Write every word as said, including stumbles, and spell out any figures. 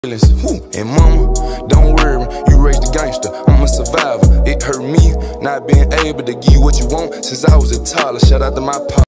Woo. And mama, don't worry, you raised a gangster, I'm a survivor. It hurt me not being able to give you what you want since I was a toddler. Shout out to my pop.